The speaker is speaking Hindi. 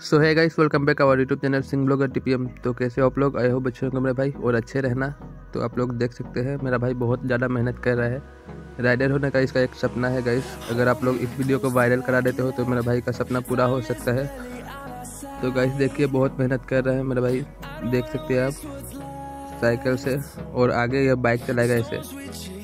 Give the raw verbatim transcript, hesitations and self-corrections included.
सो है guys, welcome back our YouTube channel Singh blogger TPM. तो कैसे हो आप लोग? आए हो बच्चों को मेरे भाई और अच्छे रहना। तो आप लोग देख सकते हैं मेरा भाई बहुत ज़्यादा मेहनत कर रहा है। राइडर होने का इसका एक सपना है गाइस। अगर आप लोग इस वीडियो को वायरल करा देते हो तो मेरा भाई का सपना पूरा हो सकता है। तो गाइस देखिए, बहुत मेहनत कर रहा है मेरा भाई, देख सकते हैं आप, साइकिल से, और आगे यह बाइक चलाएगा ऐसे।